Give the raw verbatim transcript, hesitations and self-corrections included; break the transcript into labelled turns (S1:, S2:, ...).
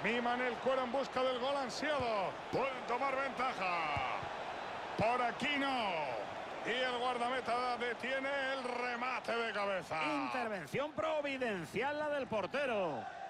S1: Miman el cuero en busca del gol ansiado. Pueden tomar ventaja. Por aquí no. Y el guardameta detiene el remate de cabeza.
S2: Intervención providencial la del portero.